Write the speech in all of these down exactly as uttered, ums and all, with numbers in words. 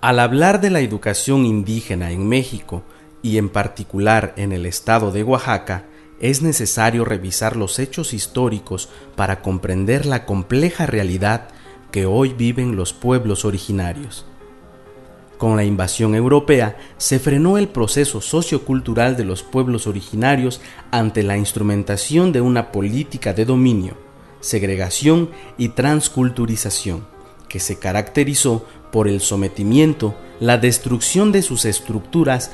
Al hablar de la educación indígena en México y en particular en el estado de Oaxaca, es necesario revisar los hechos históricos para comprender la compleja realidad que hoy viven los pueblos originarios. Con la invasión europea se frenó el proceso sociocultural de los pueblos originarios ante la instrumentación de una política de dominio, segregación y transculturización, que se caracterizó por el sometimiento, la destrucción de sus estructuras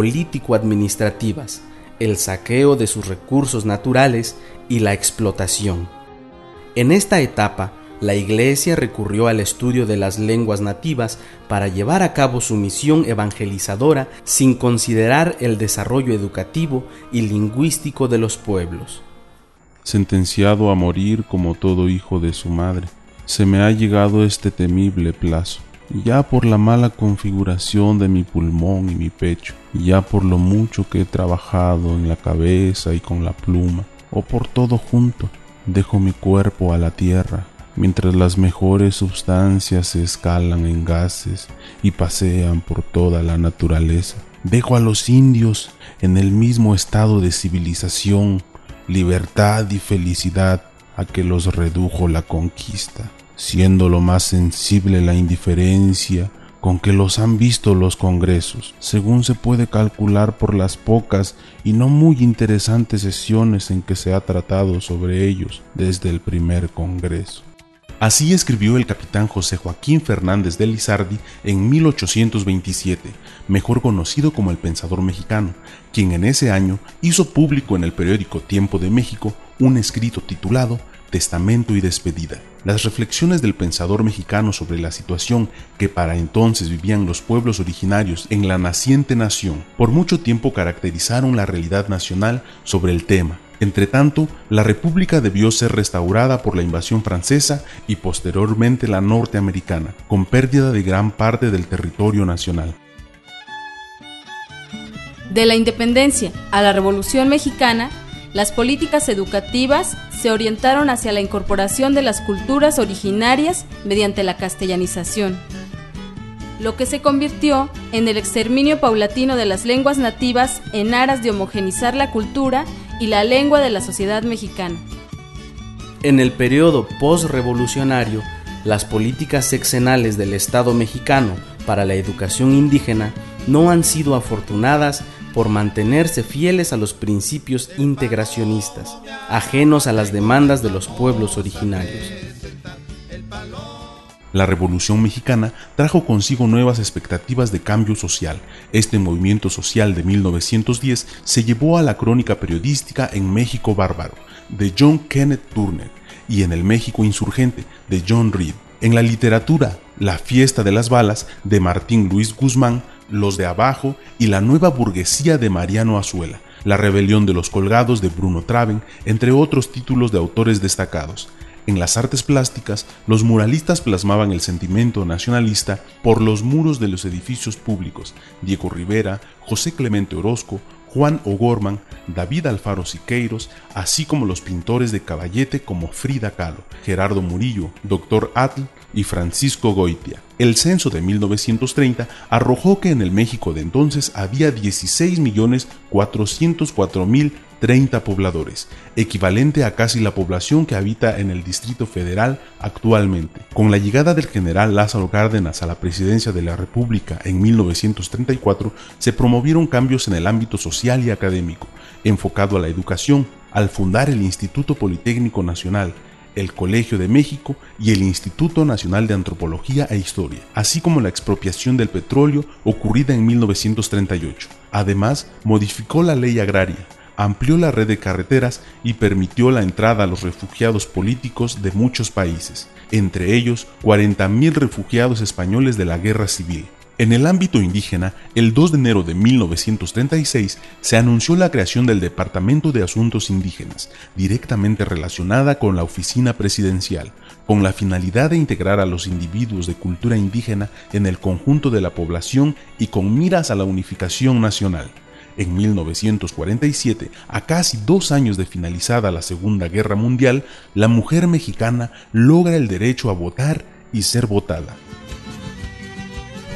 político-administrativas, el saqueo de sus recursos naturales y la explotación. En esta etapa, la Iglesia recurrió al estudio de las lenguas nativas para llevar a cabo su misión evangelizadora sin considerar el desarrollo educativo y lingüístico de los pueblos. Sentenciado a morir como todo hijo de su madre, se me ha llegado este temible plazo, ya por la mala configuración de mi pulmón y mi pecho, y ya por lo mucho que he trabajado en la cabeza y con la pluma, o por todo junto, dejo mi cuerpo a la tierra, mientras las mejores sustancias se escalan en gases y pasean por toda la naturaleza. Dejo a los indios en el mismo estado de civilización, libertad y felicidad a que los redujo la conquista, siendo lo más sensible la indiferencia con que los han visto los congresos, según se puede calcular por las pocas y no muy interesantes sesiones en que se ha tratado sobre ellos desde el primer congreso. Así escribió el capitán José Joaquín Fernández de Lizardi en mil ochocientos veintisiete, mejor conocido como el Pensador Mexicano, quien en ese año hizo público en el periódico Tiempo de México un escrito titulado Testamento y Despedida. Las reflexiones del pensador mexicano sobre la situación que para entonces vivían los pueblos originarios en la naciente nación, por mucho tiempo caracterizaron la realidad nacional sobre el tema. Entretanto, la República debió ser restaurada por la invasión francesa y posteriormente la norteamericana, con pérdida de gran parte del territorio nacional. De la independencia a la Revolución Mexicana, las políticas educativas se orientaron hacia la incorporación de las culturas originarias mediante la castellanización, lo que se convirtió en el exterminio paulatino de las lenguas nativas en aras de homogeneizar la cultura y la lengua de la sociedad mexicana. En el periodo postrevolucionario, las políticas sexenales del Estado mexicano para la educación indígena no han sido afortunadas por mantenerse fieles a los principios integracionistas, ajenos a las demandas de los pueblos originarios. La Revolución Mexicana trajo consigo nuevas expectativas de cambio social. Este movimiento social de mil novecientos diez se llevó a la crónica periodística En México Bárbaro, de John Kenneth Turner, y En el México Insurgente, de John Reed. En la literatura, La Fiesta de las Balas, de Martín Luis Guzmán, Los de Abajo y La Nueva Burguesía, de Mariano Azuela, La Rebelión de los Colgados, de Bruno Traven, entre otros títulos de autores destacados. En las artes plásticas, los muralistas plasmaban el sentimiento nacionalista por los muros de los edificios públicos. Diego Rivera, José Clemente Orozco, Juan O'Gorman, David Alfaro Siqueiros, así como los pintores de caballete como Frida Kahlo, Gerardo Murillo, doctor Atl y Francisco Goitia. El censo de mil novecientos treinta arrojó que en el México de entonces había dieciséis millones cuatrocientos cuatro mil treinta pobladores, equivalente a casi la población que habita en el Distrito Federal actualmente. Con la llegada del general Lázaro Cárdenas a la presidencia de la República en mil novecientos treinta y cuatro, se promovieron cambios en el ámbito social y académico, enfocado a la educación, al fundar el Instituto Politécnico Nacional, el Colegio de México y el Instituto Nacional de Antropología e Historia, así como la expropiación del petróleo ocurrida en mil novecientos treinta y ocho. Además, modificó la ley agraria, amplió la red de carreteras y permitió la entrada a los refugiados políticos de muchos países, entre ellos cuarenta mil refugiados españoles de la Guerra Civil. En el ámbito indígena, el dos de enero de mil novecientos treinta y seis se anunció la creación del Departamento de Asuntos Indígenas, directamente relacionada con la Oficina Presidencial, con la finalidad de integrar a los individuos de cultura indígena en el conjunto de la población y con miras a la unificación nacional. En mil novecientos cuarenta y siete, a casi dos años de finalizada la Segunda Guerra Mundial, la mujer mexicana logra el derecho a votar y ser votada.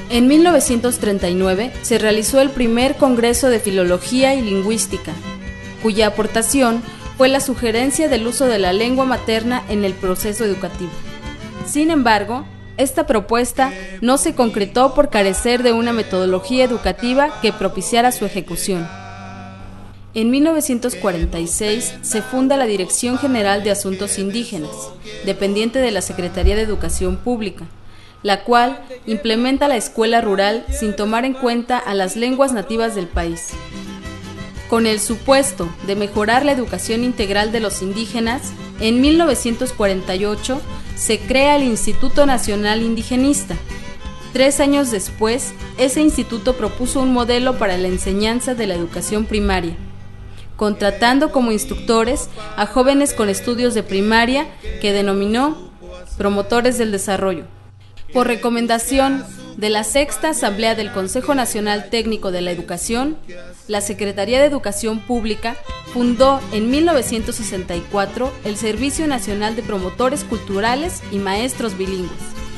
En mil novecientos treinta y nueve se realizó el primer Congreso de Filología y Lingüística, cuya aportación fue la sugerencia del uso de la lengua materna en el proceso educativo. Sin embargo, esta propuesta no se concretó por carecer de una metodología educativa que propiciara su ejecución. En mil novecientos cuarenta y seis se funda la Dirección General de Asuntos Indígenas, dependiente de la Secretaría de Educación Pública, la cual implementa la escuela rural sin tomar en cuenta a las lenguas nativas del país. Con el supuesto de mejorar la educación integral de los indígenas, en mil novecientos cuarenta y ocho se crea el Instituto Nacional Indigenista. Tres años después, ese instituto propuso un modelo para la enseñanza de la educación primaria, contratando como instructores a jóvenes con estudios de primaria que denominó promotores del desarrollo. Por recomendación de la Sexta Asamblea del Consejo Nacional Técnico de la Educación, la Secretaría de Educación Pública fundó en mil novecientos sesenta y cuatro el Servicio Nacional de Promotores Culturales y Maestros Bilingües.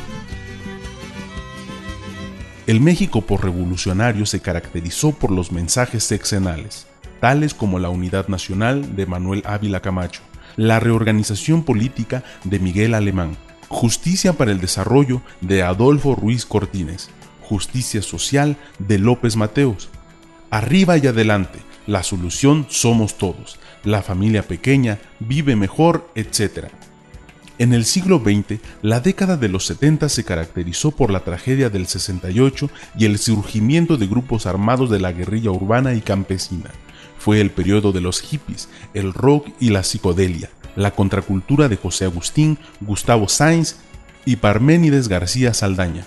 El México posrevolucionario se caracterizó por los mensajes sexenales, tales como la Unidad Nacional de Manuel Ávila Camacho, la reorganización política de Miguel Alemán, Justicia para el Desarrollo de Adolfo Ruiz Cortines, Justicia Social de López Mateos, Arriba y Adelante, la solución somos todos, la familia pequeña vive mejor, etcétera. En el siglo veinte, la década de los setenta se caracterizó por la tragedia del sesenta y ocho y el surgimiento de grupos armados de la guerrilla urbana y campesina. Fue el periodo de los hippies, el rock y la psicodelia, la contracultura de José Agustín, Gustavo Sáenz y Parménides García Saldaña.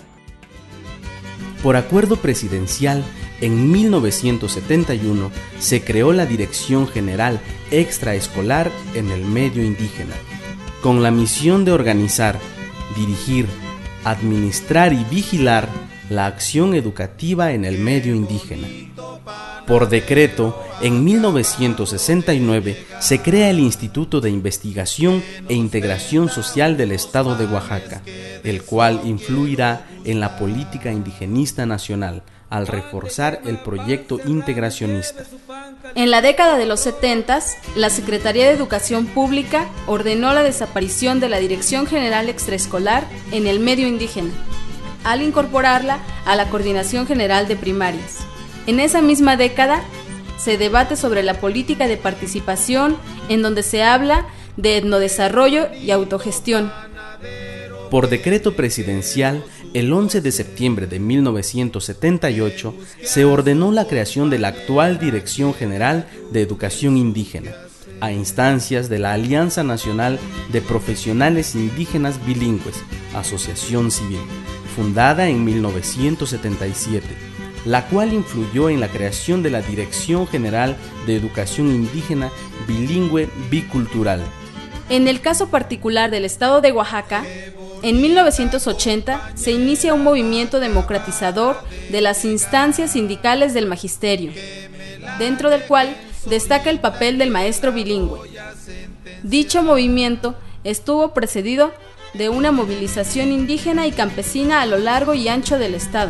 Por acuerdo presidencial, en mil novecientos setenta y uno se creó la Dirección General Extraescolar en el Medio Indígena, con la misión de organizar, dirigir, administrar y vigilar la acción educativa en el medio indígena. Por decreto, en mil novecientos sesenta y nueve se crea el Instituto de Investigación e Integración Social del Estado de Oaxaca, el cual influirá en la política indigenista nacional al reforzar el proyecto integracionista. En la década de los setentas, la Secretaría de Educación Pública ordenó la desaparición de la Dirección General Extraescolar en el medio indígena, al incorporarla a la Coordinación General de Primarias. En esa misma década se debate sobre la política de participación, en donde se habla de etnodesarrollo y autogestión. Por decreto presidencial, el once de septiembre de mil novecientos setenta y ocho, se ordenó la creación de la actual Dirección General de Educación Indígena, a instancias de la Alianza Nacional de Profesionales Indígenas Bilingües, Asociación Civil, fundada en mil novecientos setenta y siete, la cual influyó en la creación de la Dirección General de Educación Indígena Bilingüe Bicultural. En el caso particular del estado de Oaxaca, en mil novecientos ochenta se inicia un movimiento democratizador de las instancias sindicales del magisterio, dentro del cual destaca el papel del maestro bilingüe. Dicho movimiento estuvo precedido de una movilización indígena y campesina a lo largo y ancho del estado,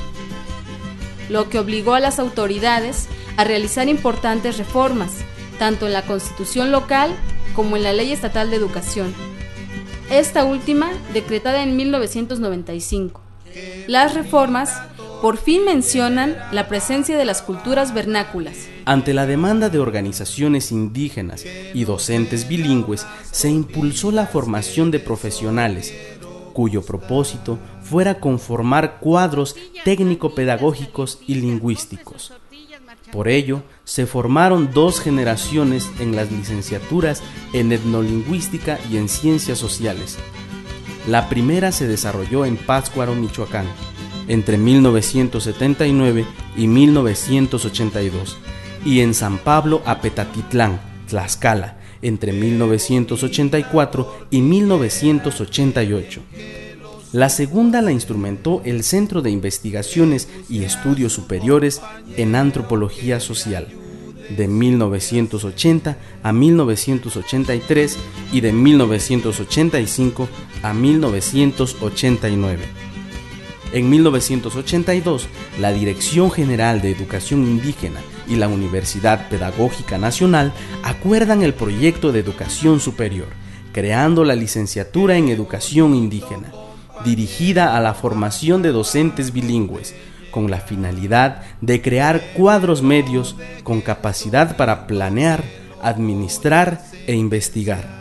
lo que obligó a las autoridades a realizar importantes reformas, tanto en la Constitución local como en la Ley Estatal de Educación, esta última decretada en mil novecientos noventa y cinco. Las reformas por fin mencionan la presencia de las culturas vernáculas. Ante la demanda de organizaciones indígenas y docentes bilingües, se impulsó la formación de profesionales, cuyo propósito fuera conformar cuadros técnico-pedagógicos y lingüísticos. Por ello, se formaron dos generaciones en las licenciaturas en etnolingüística y en ciencias sociales. La primera se desarrolló en Pátzcuaro, Michoacán, entre mil novecientos setenta y nueve y mil novecientos ochenta y dos, y en San Pablo Apetatitlán, Tlaxcala, entre mil novecientos ochenta y cuatro y mil novecientos ochenta y ocho. La segunda la instrumentó el Centro de Investigaciones y Estudios Superiores en Antropología Social, de mil novecientos ochenta a mil novecientos ochenta y tres y de mil novecientos ochenta y cinco a mil novecientos ochenta y nueve. En mil novecientos ochenta y dos, la Dirección General de Educación Indígena y la Universidad Pedagógica Nacional acuerdan el proyecto de educación superior, creando la licenciatura en Educación Indígena, dirigida a la formación de docentes bilingües, con la finalidad de crear cuadros medios con capacidad para planear, administrar e investigar.